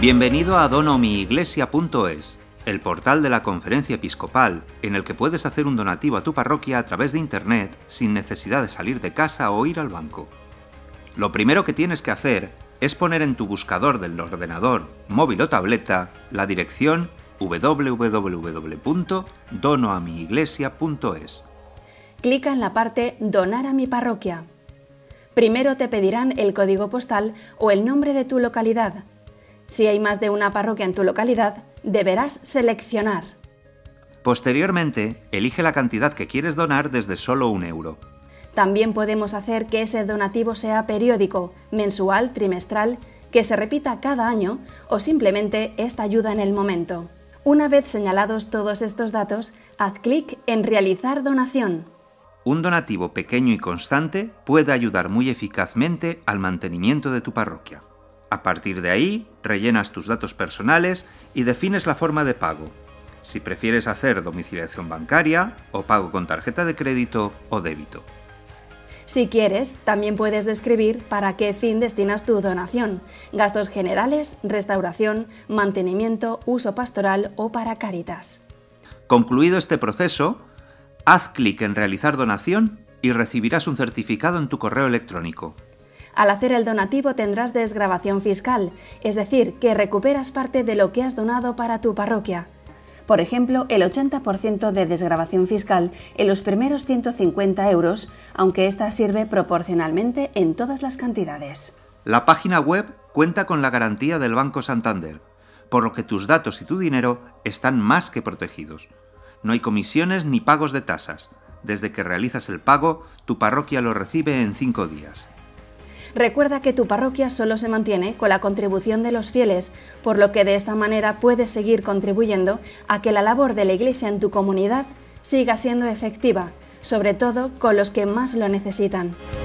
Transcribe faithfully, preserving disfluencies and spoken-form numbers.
Bienvenido a donomiiglesia punto es, el portal de la Conferencia Episcopal, en el que puedes hacer un donativo a tu parroquia a través de Internet sin necesidad de salir de casa o ir al banco. Lo primero que tienes que hacer es poner en tu buscador del ordenador, móvil o tableta la dirección doble u doble u doble u punto dono a mi iglesia punto es. Clica en la parte Donar a mi parroquia. Primero te pedirán el código postal o el nombre de tu localidad. Si hay más de una parroquia en tu localidad, deberás seleccionar. Posteriormente, elige la cantidad que quieres donar desde solo un euro. También podemos hacer que ese donativo sea periódico, mensual, trimestral, que se repita cada año o simplemente esta ayuda en el momento. Una vez señalados todos estos datos, haz clic en Realizar donación. Un donativo pequeño y constante puede ayudar muy eficazmente al mantenimiento de tu parroquia. A partir de ahí, rellenas tus datos personales y defines la forma de pago. Si prefieres hacer domiciliación bancaria o pago con tarjeta de crédito o débito. Si quieres, también puedes describir para qué fin destinas tu donación: gastos generales, restauración, mantenimiento, uso pastoral o para Cáritas. Concluido este proceso, haz clic en Realizar donación y recibirás un certificado en tu correo electrónico. Al hacer el donativo tendrás desgravación fiscal, es decir, que recuperas parte de lo que has donado para tu parroquia. Por ejemplo, el ochenta por ciento de desgravación fiscal en los primeros ciento cincuenta euros, aunque esta sirve proporcionalmente en todas las cantidades. La página web cuenta con la garantía del Banco Santander, por lo que tus datos y tu dinero están más que protegidos. No hay comisiones ni pagos de tasas. Desde que realizas el pago, tu parroquia lo recibe en cinco días. Recuerda que tu parroquia solo se mantiene con la contribución de los fieles, por lo que de esta manera puedes seguir contribuyendo a que la labor de la Iglesia en tu comunidad siga siendo efectiva, sobre todo con los que más lo necesitan.